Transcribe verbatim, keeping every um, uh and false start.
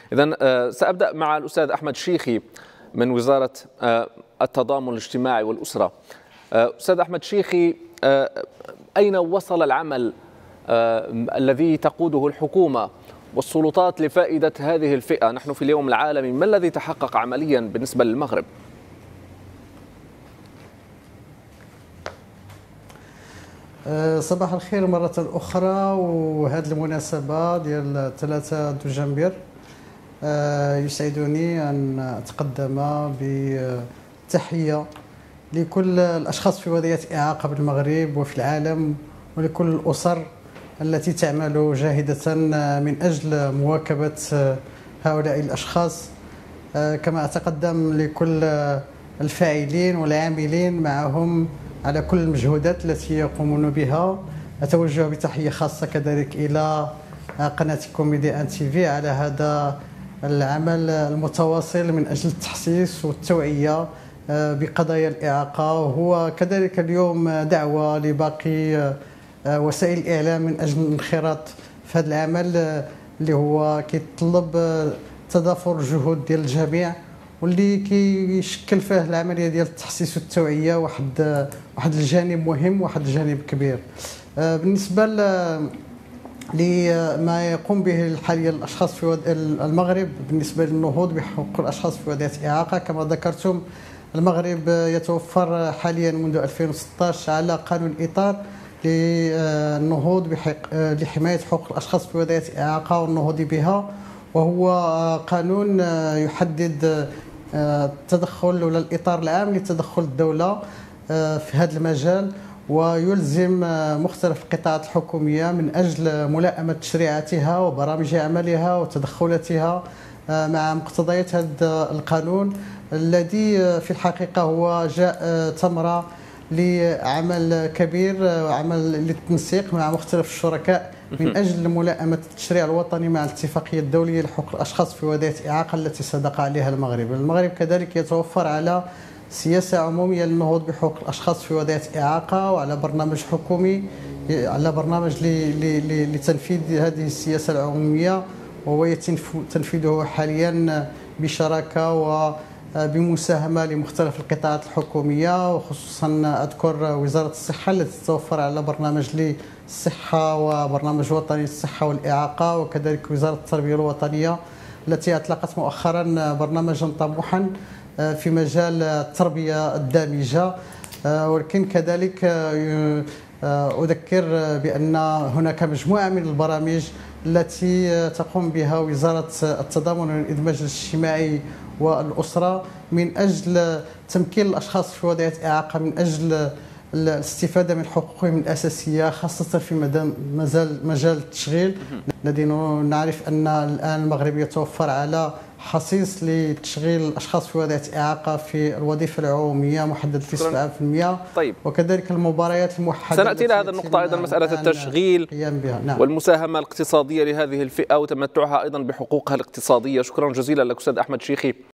إذن سأبدأ مع الأستاذ أحمد شيخي من وزارة التضامن الاجتماعي والأسرة. أستاذ أحمد شيخي، أين وصل العمل الذي تقوده الحكومة والسلطات لفائدة هذه الفئة؟ نحن في اليوم العالمي، ما الذي تحقق عمليا بالنسبة للمغرب؟ صباح الخير مرة أخرى، وهذه المناسبة ديال ثلاثة دجنبر يسعدني أن أتقدم بتحية لكل الأشخاص في وضعية إعاقة بالمغرب وفي العالم، ولكل الأسر التي تعمل جاهدة من أجل مواكبة هؤلاء الأشخاص. كما أتقدم لكل الفاعلين والعاملين معهم على كل المجهودات التي يقومون بها. أتوجه بتحية خاصة كذلك إلى قناتكم ميديا ان تي في على هذا العمل المتواصل من أجل التحسيس والتوعية بقضايا الإعاقة، وهو كذلك اليوم دعوة لباقي وسائل الإعلام من أجل الانخراط في هذا العمل اللي هو كيتطلب تضافر جهود ديال الجميع، واللي كيشكل فيه العمليه ديال التحسيس والتوعيه واحد واحد الجانب مهم، واحد الجانب كبير. بالنسبه لما يقوم به حاليا الاشخاص في المغرب بالنسبه للنهوض بحقوق الاشخاص في وضعيه اعاقه، كما ذكرتم المغرب يتوفر حاليا منذ ألفين وستة عشر على قانون الاطار للنهوض لحمايه حقوق الاشخاص في وضعيه اعاقه والنهوض بها، وهو قانون يحدد التدخل ولا الإطار العام لتدخل الدولة في هذا المجال، ويلزم مختلف القطاعات الحكومية من أجل ملائمة تشريعاتها وبرامج عملها وتدخلاتها مع مقتضيات هذا القانون، الذي في الحقيقة هو جاء ثمرة لعمل كبير وعمل للتنسيق مع مختلف الشركاء من أجل ملائمة التشريع الوطني مع الاتفاقية الدولية لحقوق الأشخاص في وضعية إعاقة التي صدق عليها المغرب. المغرب كذلك يتوفر على سياسة عمومية للنهوض بحقوق الأشخاص في وضعية إعاقة، وعلى برنامج حكومي على برنامج لتنفيذ هذه السياسة العمومية، وهو يتم تنفيذه حاليا بشراكة و بمساهمة لمختلف القطاعات الحكومية، وخصوصا أذكر وزارة الصحة التي تتوفر على برنامج للصحة وبرنامج وطني للصحة والإعاقة، وكذلك وزارة التربية الوطنية التي أطلقت مؤخرا برنامجا طموحا في مجال التربية الدامجة. ولكن كذلك أذكر بأن هناك مجموعة من البرامج التي تقوم بها وزارة التضامن والإدماج الاجتماعي والأسرة من أجل تمكين الأشخاص في وضعية إعاقة من أجل الاستفادة من حقوقهم الأساسية، خاصة في مجال مجال التشغيل، الذي نعرف أن الآن المغرب يتوفر على حصيص لتشغيل الأشخاص في وضعية إعاقة في الوظيفة العمومية محدد في سبعة بالمئة. طيب. وكذلك المباريات الموحدة. سنأتي إلى هذه النقطة أيضا، مسألة التشغيل نعم. والمساهمة الاقتصادية لهذه الفئة وتمتعها أيضا بحقوقها الاقتصادية. شكرا جزيلا لك أستاذ أحمد شيخي.